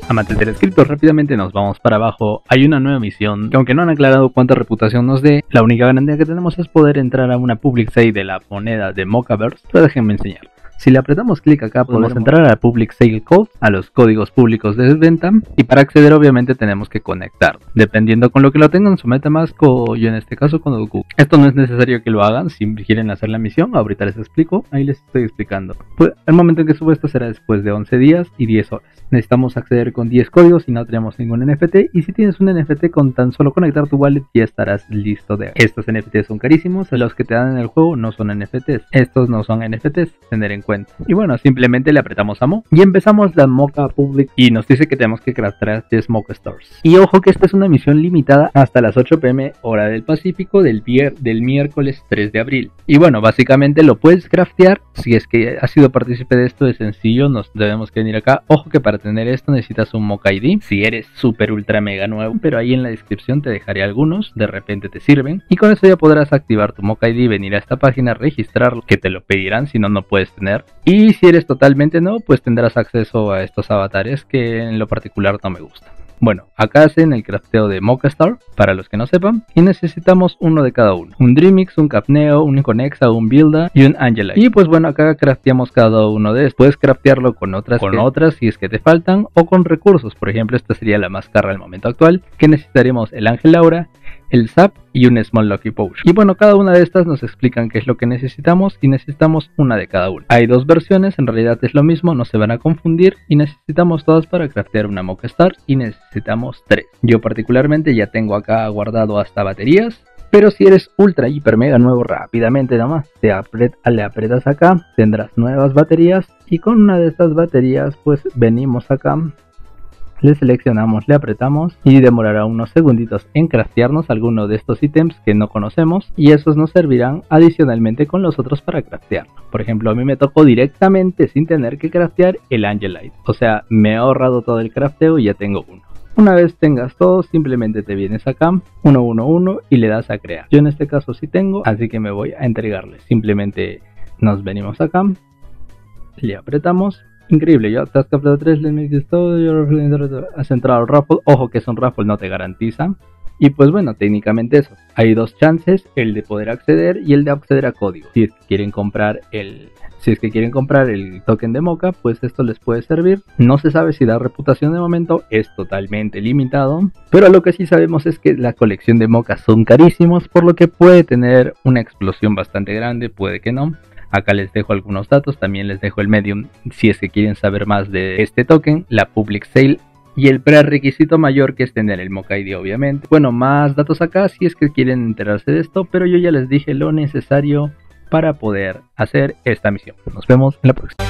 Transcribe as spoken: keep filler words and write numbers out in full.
Amantes del escrito, rápidamente nos vamos para abajo. Hay una nueva misión que, aunque no han aclarado cuánta reputación nos dé, la única garantía que tenemos es poder entrar a una public sale de la moneda de Mocaverse. Pero déjenme enseñar. Si le apretamos clic acá podemos entrar a la Public Sale Code, a los códigos públicos de venta, y para acceder obviamente tenemos que conectar, dependiendo con lo que lo tengan, su MetaMask o yo en este caso con Google. Esto no es necesario que lo hagan si quieren hacer la misión, ahorita les explico, ahí les estoy explicando. Pues el momento en que subo esto será después de once días y diez horas. Necesitamos acceder con diez códigos y no tenemos ningún N F T, y si tienes un N F T con tan solo conectar tu wallet ya estarás listo de... Estos N F Ts son carísimos, los que te dan en el juego no son N F Ts, estos no son N F Ts, tener en cuenta. Y bueno, simplemente le apretamos a Mo y empezamos la Mocha Public y nos dice que tenemos que craftear tres Mocha Stars. Y ojo que esta es una misión limitada hasta las ocho p m hora del Pacífico del, del miércoles tres de abril. Y bueno, básicamente lo puedes craftear. Si es que has sido partícipe de esto, es sencillo, nos debemos que venir acá. Ojo que para tener esto necesitas un Mocha I D si eres super ultra mega nuevo, pero ahí en la descripción te dejaré algunos, de repente te sirven, y con eso ya podrás activar tu Mocha I D, venir a esta página, registrarlo, que te lo pedirán, si no no puedes tener. Y si eres totalmente nuevo, pues tendrás acceso a estos avatares que en lo particular no me gustan. Bueno, acá hacen el crafteo de Mocha Star, para los que no sepan, y necesitamos uno de cada uno. Un Dreamix, un Capneo, un Inconexa, un Builda y un Angelite. Y pues bueno, acá crafteamos cada uno de estos. Puedes craftearlo con otras, con otras si es que te faltan, o con recursos. Por ejemplo, esta sería la más cara al momento actual, que necesitaremos el Ángel Laura, el Zap y un Small Lucky Potion. Y bueno, cada una de estas nos explican qué es lo que necesitamos, y necesitamos una de cada una. Hay dos versiones, en realidad es lo mismo, no se van a confundir, y necesitamos todas para craftear una Mocha Star, y necesitamos tres. Yo particularmente ya tengo acá guardado hasta baterías, pero si eres ultra hiper mega nuevo, rápidamente nada más te apret le apretas acá, tendrás nuevas baterías, y con una de estas baterías pues venimos acá, le seleccionamos, le apretamos y demorará unos segunditos en craftearnos alguno de estos ítems que no conocemos, y esos nos servirán adicionalmente con los otros para craftearlo. Por ejemplo, a mí me tocó directamente sin tener que craftear el Angelite, o sea, me he ahorrado todo el crafteo y ya tengo uno. Una vez tengas todo, simplemente te vienes acá, uno uno uno, y le das a crear. Yo en este caso sí tengo, así que me voy a entregarle. Simplemente nos venimos acá, le apretamos. Increíble, ya te has captado tres, has entrado al raffle. Ojo que es un raffle, no te garantiza. Y pues bueno, técnicamente eso. Hay dos chances, el de poder acceder y el de acceder a código. Si es que quieren comprar el... Si es que quieren comprar el token de Mocha, pues esto les puede servir. No se sabe si da reputación de momento, es totalmente limitado. Pero lo que sí sabemos es que la colección de Mocha son carísimos, por lo que puede tener una explosión bastante grande, puede que no. Acá les dejo algunos datos, también les dejo el Medium si es que quieren saber más de este token, la Public Sale y el prerequisito mayor, que es tener el Mocha I D obviamente. Bueno, más datos acá si es que quieren enterarse de esto, pero yo ya les dije lo necesario para poder hacer esta misión. Nos vemos en la próxima.